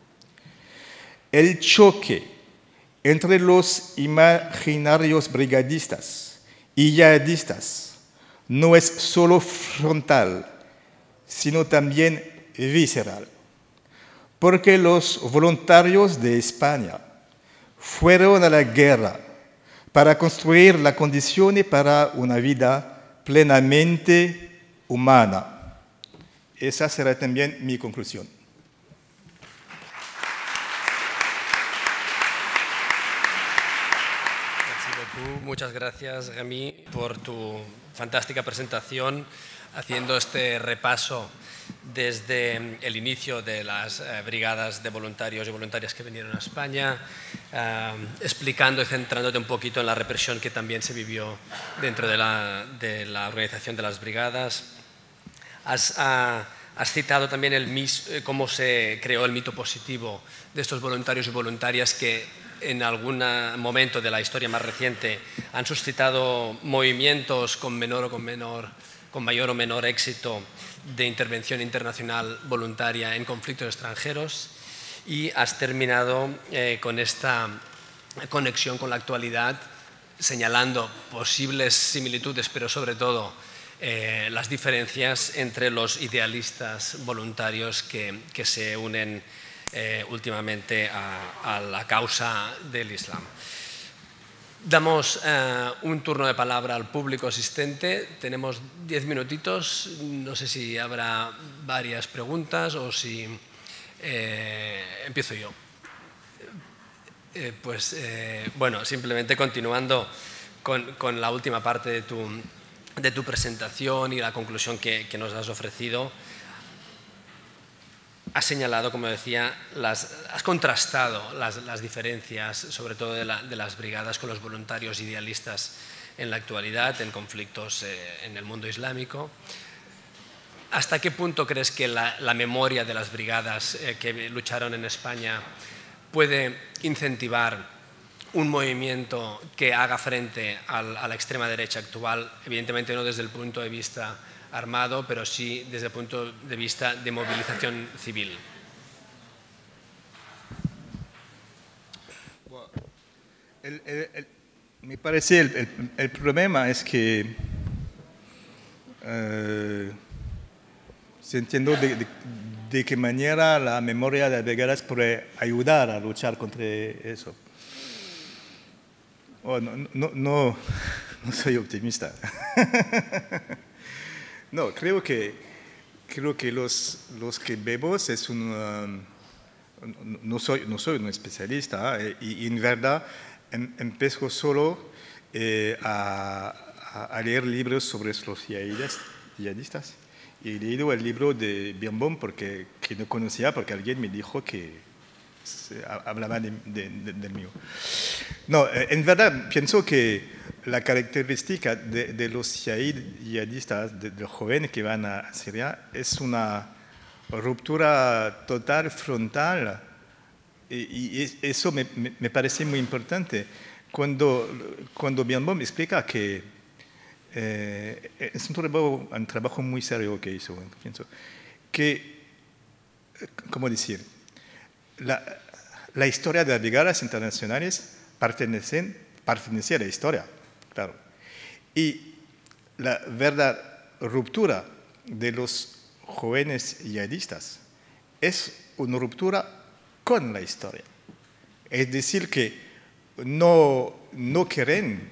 El choque entre los imaginarios brigadistas y yihadistas no es solo frontal, sino también visceral, porque los voluntarios de España fueron a la guerra para construir las condiciones para una vida plenamente humana. Esa será también mi conclusión. Muchas gracias, Rémi, por tu fantástica presentación, haciendo este repaso desde el inicio de las eh, brigadas de voluntarios y voluntarias que vinieron a España, eh, explicando y centrándote un poquito en la represión que también se vivió dentro de la, de la organización de las brigadas. Has, ah, has citado también el mis, eh, cómo se creó el mito positivo de estos voluntarios y voluntarias que en algún momento de la historia más reciente han suscitado movimientos con menor o con menor, con mayor o menor éxito de intervención internacional voluntaria en conflictos extranjeros, y has terminado eh, con esta conexión con la actualidad, señalando posibles similitudes, pero sobre todo eh, las diferencias entre los idealistas voluntarios que, que se unen Eh, últimamente a, a la causa del Islam. Damos eh, un turno de palabra al público asistente. Tenemos diez minutitos. No sé si habrá varias preguntas o si eh, empiezo yo. Eh, pues eh, bueno, simplemente continuando con, con la última parte de tu, de tu presentación y la conclusión que, que nos has ofrecido. Has señalado, como decía, las, has contrastado las, las diferencias, sobre todo de, la, de las brigadas, con los voluntarios idealistas en la actualidad, en conflictos eh, en el mundo islámico. ¿Hasta qué punto crees que la, la memoria de las brigadas eh, que lucharon en España puede incentivar un movimiento que haga frente al, a la extrema derecha actual? Evidentemente no desde el punto de vista armado, pero sí desde el punto de vista de movilización civil. El, el, el, me parece el, el, el problema es que eh, se entiende de, de, de qué manera la memoria de brigadas puede ayudar a luchar contra eso. Oh, no, no, no, no soy optimista. No, creo que, creo que los, los que vemos es un... Um, no, soy, no soy un especialista eh, y, y en verdad em, empezó solo eh, a, a leer libros sobre los yihadistas. Y he leído el libro de Birnbaum porque que no conocía, porque alguien me dijo que se, hablaba de, de, de, del mío. No, en verdad pienso que la característica de, de los yihadistas, de, de los jóvenes que van a Siria, es una ruptura total, frontal, y, y eso me, me, me parece muy importante. Cuando, cuando Birnbaum explica que eh, es un trabajo, un trabajo muy serio que hizo, pienso, que, ¿cómo decir? La, la historia de las brigadas internacionales pertenecen, pertenece a la historia, claro. Y la verdad ruptura de los jóvenes yihadistas es una ruptura con la historia. Es decir, que no, no quieren,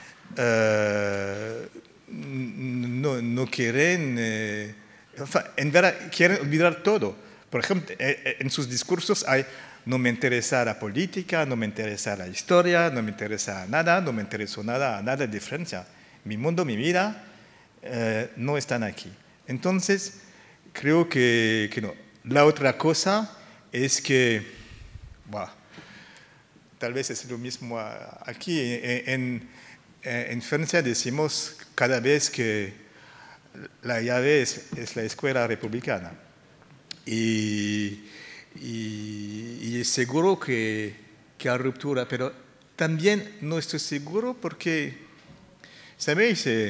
uh, no, no quieren, eh, en verdad quieren olvidar todo. Por ejemplo, en sus discursos hay: no me interesa la política, no me interesa la historia, no me interesa nada, no me interesó nada, nada de Francia. Mi mundo, mi vida, eh, no están aquí. Entonces, creo que, que no. La otra cosa es que, bueno, tal vez es lo mismo aquí. En, en, en Francia decimos cada vez que la llave es, es la escuela republicana. Y, y, y es seguro que, que hay ruptura, pero también no estoy seguro porque, ¿sabéis? Eh,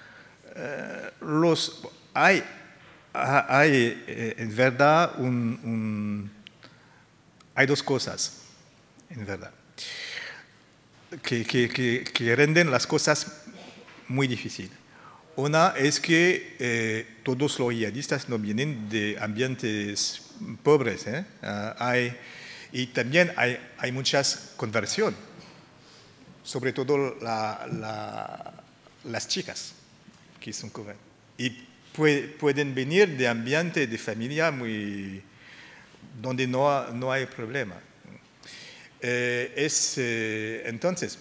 los, hay, hay eh, en verdad un, un, hay dos cosas, en verdad, que, que, que, que renden las cosas muy difíciles. Una es que eh, todos los yihadistas no vienen de ambientes pobres, ¿eh? Uh, hay, y también hay, hay muchas conversión, sobre todo la, la, las chicas que son jóvenes. Y puede, pueden venir de ambiente de familia muy, donde no, no hay problema. Eh, es, eh, entonces,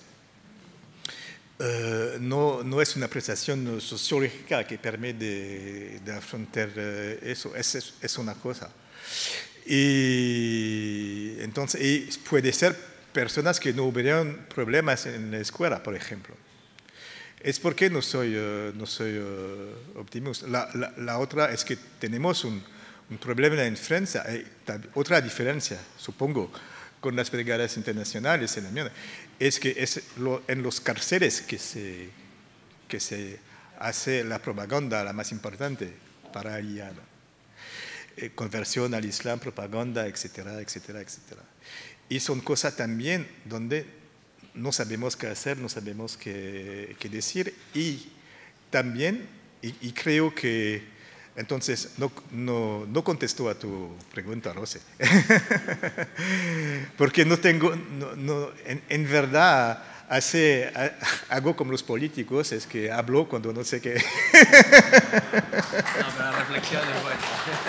Uh, no, no es una apreciación sociológica que permite de, de afrontar uh, eso, es, es, es una cosa. Y entonces y puede ser personas que no hubieran problemas en la escuela, por ejemplo. Es porque no soy, uh, no soy uh, optimista. La, la, la otra es que tenemos un, un problema en Francia, hay otra diferencia, supongo, con las brigadas internacionales en la mía, es que es lo, en los cárceles que se, que se hace la propaganda la más importante para el I A. Eh, conversión al Islam, propaganda, etcétera, etcétera, etcétera. Y son cosas también donde no sabemos qué hacer, no sabemos qué, qué decir. Y también, y, y creo que entonces, no, no, no contesto a tu pregunta, Rose. Porque no tengo, no, no, en, en verdad, hace, hago como los políticos, es que hablo cuando no sé qué. No, pero la reflexión es buena.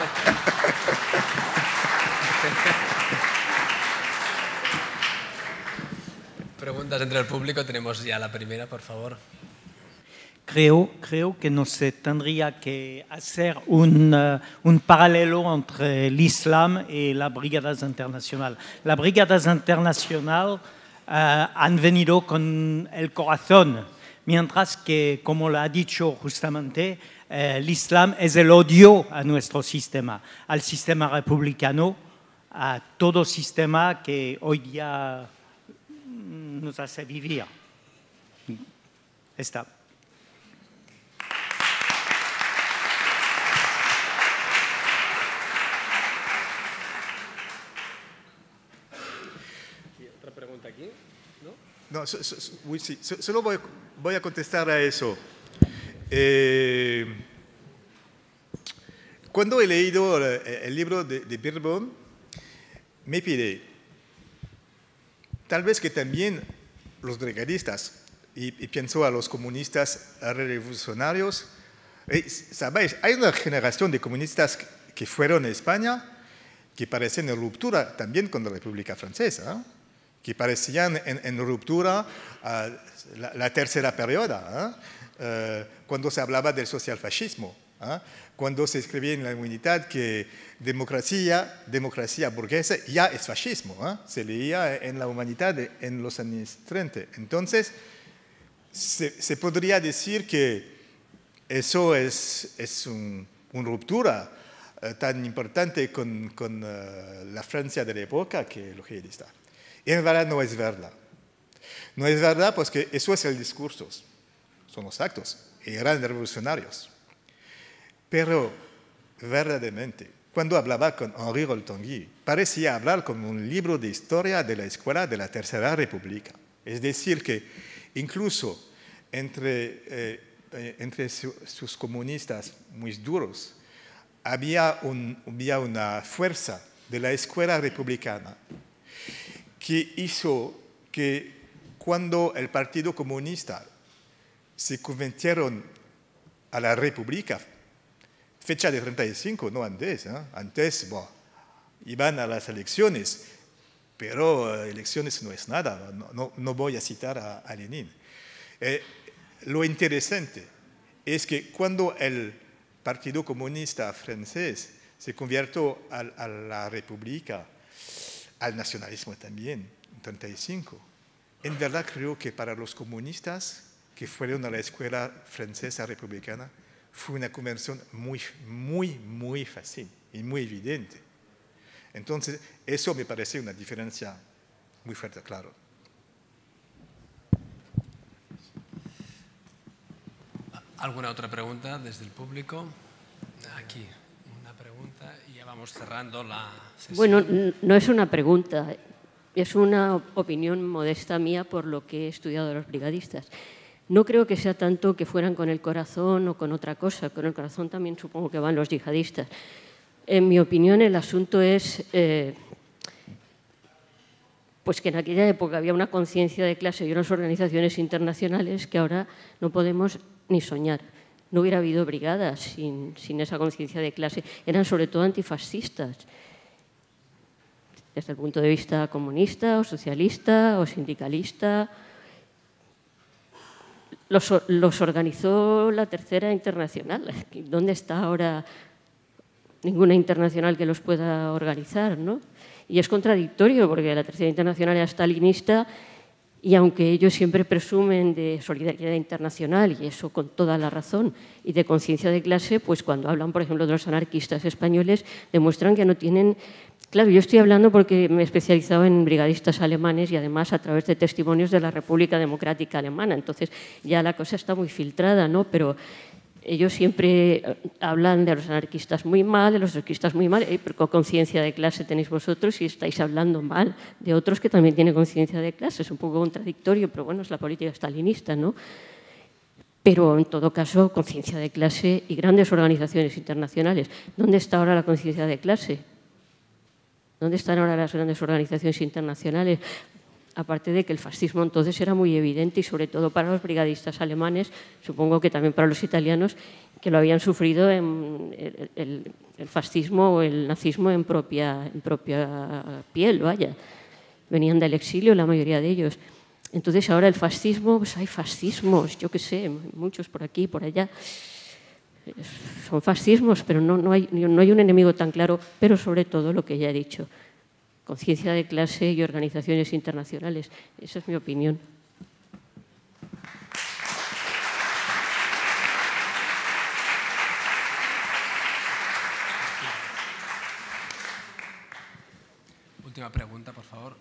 Preguntas entre el público, tenemos ya la primera, por favor. Creo, creo que no se tendría que hacer un, uh, un paralelo entre el Islam y las brigadas internacionales. Las brigadas internacionales uh, han venido con el corazón, mientras que, como lo ha dicho justamente, uh, el Islam es el odio a nuestro sistema, al sistema republicano, a todo sistema que hoy día nos hace vivir. Está. Aquí, ¿no? No, so, so, so, sí, so, solo voy, voy a contestar a eso. Eh, cuando he leído el, el libro de, de Birbon, me pide, tal vez que también los brigadistas, y, y pienso a los comunistas revolucionarios, eh, sabéis, hay una generación de comunistas que fueron a España que parecen en ruptura también con la República Francesa, ¿eh? Que parecían en, en ruptura uh, la, la tercera periodo, ¿eh? uh, cuando se hablaba del socialfascismo, ¿eh? Cuando se escribía en la Humanidad que democracia, democracia burguesa ya es fascismo, ¿eh? Se leía en la Humanidad en los años treinta. Entonces, se, se podría decir que eso es, es un, una ruptura uh, tan importante con, con uh, la Francia de la época que los jihadistas. En verdad no es verdad. No es verdad porque eso es el discurso, son los actos, eran revolucionarios. Pero verdaderamente, cuando hablaba con Henri Roltongui, parecía hablar como un libro de historia de la escuela de la Tercera República. Es decir, que incluso entre, eh, entre su, sus comunistas muy duros, había, un, había una fuerza de la escuela republicana que hizo que cuando el Partido Comunista se convirtieron a la República, fecha de treinta y cinco, no antes, ¿eh? Antes bueno, iban a las elecciones, pero elecciones no es nada, no, no, no voy a citar a, a Lenin. Eh, lo interesante es que cuando el Partido Comunista francés se convirtió a, a la República, al nacionalismo también, en treinta y cinco. En verdad creo que para los comunistas que fueron a la escuela francesa republicana fue una conversión muy, muy, muy fácil y muy evidente. Entonces, eso me parece una diferencia muy fuerte, claro. ¿Alguna otra pregunta desde el público? Aquí. Pregunta y ya vamos cerrando la sesión. Bueno, no es una pregunta, es una opinión modesta mía por lo que he estudiado de los brigadistas. No creo que sea tanto que fueran con el corazón o con otra cosa. Con el corazón también supongo que van los yihadistas. En mi opinión, el asunto es eh, pues que en aquella época había una conciencia de clase y unas organizaciones internacionales que ahora no podemos ni soñar. No hubiera habido brigadas sin, sin esa conciencia de clase. Eran sobre todo antifascistas, desde el punto de vista comunista o socialista o sindicalista. Los, los organizó la Tercera Internacional. ¿Dónde está ahora ninguna internacional que los pueda organizar, ¿no? Y es contradictorio porque la Tercera Internacional era stalinista y aunque ellos siempre presumen de solidaridad internacional, y eso con toda la razón, y de conciencia de clase, pues cuando hablan, por ejemplo, de los anarquistas españoles, demuestran que no tienen... Claro, yo estoy hablando porque me he especializado en brigadistas alemanes y además a través de testimonios de la República Democrática Alemana, entonces ya la cosa está muy filtrada, ¿no? Pero ellos siempre hablan de los anarquistas muy mal, de los anarquistas muy mal, pero con conciencia de clase tenéis vosotros y estáis hablando mal de otros que también tienen conciencia de clase. Es un poco contradictorio, pero bueno, es la política stalinista, ¿no? Pero en todo caso, conciencia de clase y grandes organizaciones internacionales. ¿Dónde está ahora la conciencia de clase? ¿Dónde están ahora las grandes organizaciones internacionales? Aparte de que el fascismo entonces era muy evidente y sobre todo para los brigadistas alemanes, supongo que también para los italianos, que lo habían sufrido en el, el, el fascismo o el nazismo en propia, en propia piel, vaya. Venían del exilio la mayoría de ellos. Entonces ahora el fascismo, pues hay fascismos, yo qué sé, muchos por aquí, por allá. Son fascismos, pero no, no, hay, no hay un enemigo tan claro, pero sobre todo lo que ya he dicho. Conciencia de clase y organizaciones internacionales. Esa es mi opinión. Última pregunta, por favor.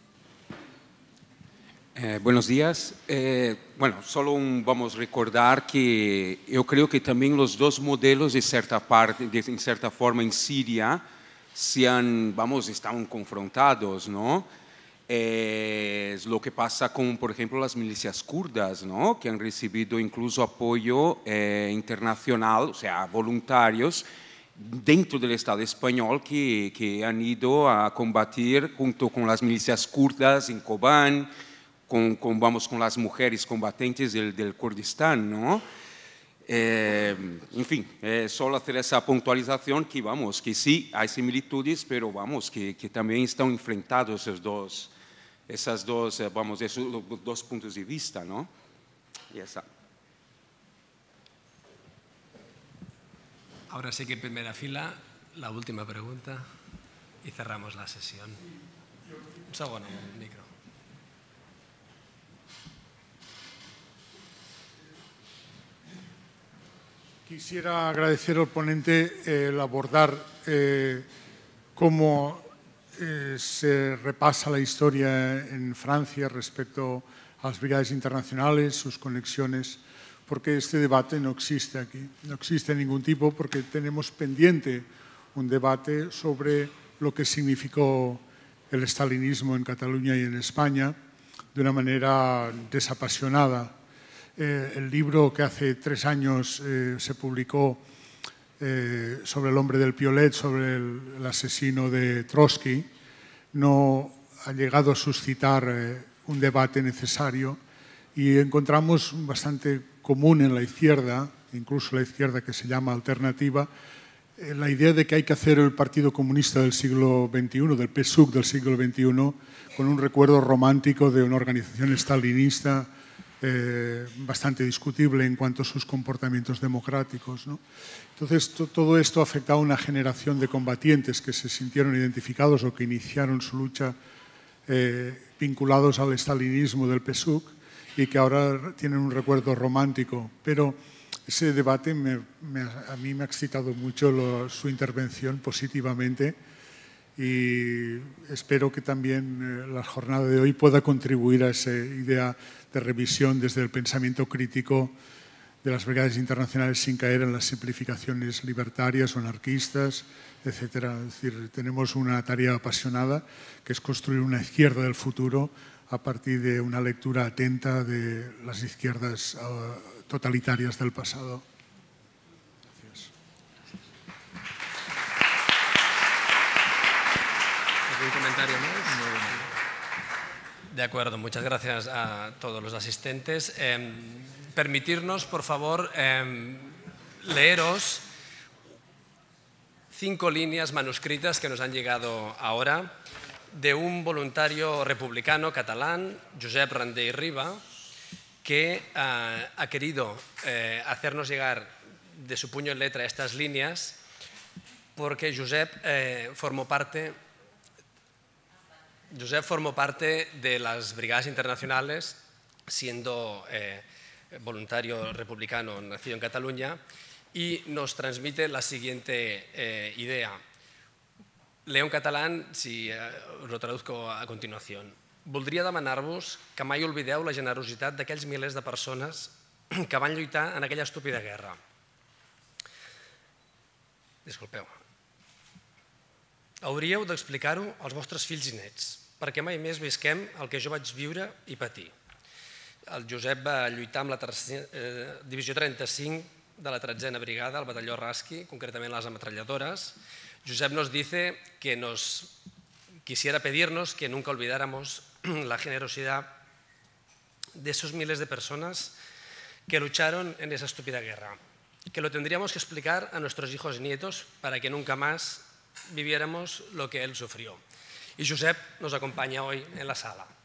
Eh, buenos días. Eh, bueno, solo un, vamos a recordar que yo creo que también los dos modelos de cierta parte, de, en cierta forma en Siria, se han, vamos, están confrontados, ¿no? Eh, es lo que pasa con, por ejemplo, las milicias kurdas, ¿no? Que han recibido incluso apoyo eh, internacional, o sea, voluntarios dentro del Estado español que, que han ido a combatir junto con las milicias kurdas en Kobán, con, con, vamos, con las mujeres combatientes del, del Kurdistán, ¿no? Eh, en fin, eh, solo hacer esa puntualización que, vamos, que sí, hay similitudes, pero vamos, que, que también están enfrentados esos dos, esas dos, eh, vamos, esos dos puntos de vista, ¿no? Y ya está. Ahora sí que en primera fila, la última pregunta y cerramos la sesión. Un segundo, un micro. Quisiera agradecer al ponente eh, el abordar eh, cómo eh, se repasa la historia en Francia respecto a las brigadas internacionales, sus conexiones, porque este debate no existe aquí, no existe de ningún tipo, porque tenemos pendiente un debate sobre lo que significó el estalinismo en Cataluña y en España de una manera desapasionada. Eh, el libro que hace tres años eh, se publicó eh, sobre el hombre del Piolet, sobre el, el asesino de Trotsky, no ha llegado a suscitar eh, un debate necesario y encontramos bastante común en la izquierda, incluso la izquierda que se llama alternativa, eh, la idea de que hay que hacer el Partido Comunista del siglo veintiuno, del P S U C del siglo veintiuno, con un recuerdo romántico de una organización estalinista Eh, bastante discutible en cuanto a sus comportamientos democráticos, ¿no? Entonces, to, todo esto ha afectado a una generación de combatientes que se sintieron identificados o que iniciaron su lucha eh, vinculados al estalinismo del P S U C y que ahora tienen un recuerdo romántico. Pero ese debate me, me, a mí me ha excitado mucho lo, su intervención positivamente y espero que también eh, la jornada de hoy pueda contribuir a esa idea de revisión desde el pensamiento crítico de las brigadas internacionales sin caer en las simplificaciones libertarias o anarquistas, etcétera. Es decir, tenemos una tarea apasionada que es construir una izquierda del futuro a partir de una lectura atenta de las izquierdas uh, totalitarias del pasado. Gracias. ¿Algún comentario más? De acuerdo, muchas gracias a todos los asistentes. Eh, permitirnos, por favor, eh, leeros cinco líneas manuscritas que nos han llegado ahora de un voluntario republicano catalán, Josep Randé y Riba, que uh, ha querido eh, hacernos llegar de su puño en letra estas líneas porque Josep eh, formó parte, Josep formó parte de las Brigadas Internacionales, siendo eh, voluntario republicano nacido en Cataluña, y nos transmite la siguiente eh, idea. Leo en catalán, si eh, us lo traduzco a continuació. Voldria demanar-vos que mai oblideu la generositat d'aquells milers de persones que van lluitar en aquella estúpida guerra. Disculpeu. Hauríeu d'explicar-ho als vostres fills i nets, perquè mai més visquem el que jo vaig viure i patir. El Josep va lluitar amb la eh, divisió trenta-cinc de la tretzena brigada, el batalló Rasqui, concretament les ametralladores. Josep nos dice que nos quisiera pedirnos que nunca olvidáramos la generosidad de esos miles de personas que lucharon en esa estúpida guerra, que lo tendríamos que explicar a nuestros hijos y nietos para que nunca más viviéramos lo que él sufrió. Y Josep nos acompaña hoy en la sala.